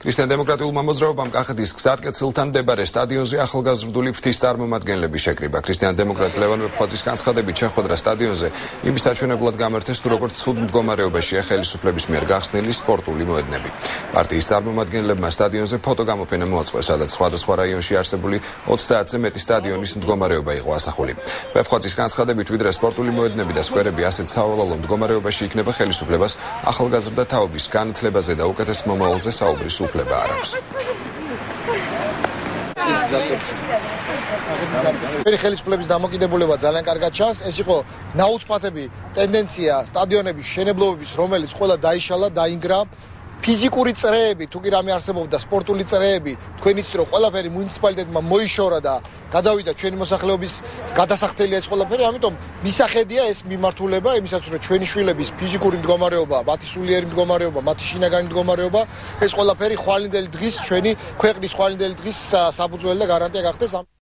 ქრისტიან-დემოკრატიულმა მოძრაობამ კახეთის გზატკეცილთან მდებარე სტადიონზე ახალგაზრდული ფრთის წარმომადგენლები შეკრიბა. ქრისტიან-დემოკრატ ლევან ვეფხვაძის განცხადებით შეხვედრა სტადიონზე იმის საჩვენებლად გამართეს, თუ როგორ ცუდ მდგომარეობაშია ხელისუფლების მიერ გახსნილი სპორტული მოედნები. პარტიის წარმომადგენლებმა სტადიონზე ფოტოგამოფენა მოაწყვეს, სადაც სხვადასხვა რაიონში არსებული 30-ზე მეტი სტადიონის მდგომარეობა იყო ასახული. ვეფხვაძის განცხადებით, ვიდრე სპორტული მოედნები და სკვერები ასეთ სავალალო მდგომარეობაში იქნება, ხელისუფლებას ახალგაზრდა თაობის განათლებაზე და უკეთეს მომავალზე საუბრის უფლება არ აქვს. ხელისუფლების დამოკიდებულება ძალიან კარგად ჩანს. ეს იყო ნაუცბათები ტენდენცია სტადიონების მშენებლობების, რომელიც ყველა დაიშალა, დაინგრა. ფიზიკური წრეები, თუ კი რამე არსებობდა, სპორტული წრეები, თქვენ იცით რომ ყველაფერი მუნიციპალიტეტმა მოიშორა და გადავიდა ჩვენი მოსახლეობის გადასახდელია ეს ყველაფერი, ამიტომ მისახედია ეს მიმართულება იმისაც რომ ჩვენი შვილების ფიზიკური მდგომარეობა, მათი სულიერი მდგომარეობა, მათი შინაგანი მდგომარეობა, ეს ყველაფერი ხვალინდელი დღის ჩვენი ქვეყნის ხვალინდელი დღის საფუძველი და გარანტია გახდეს.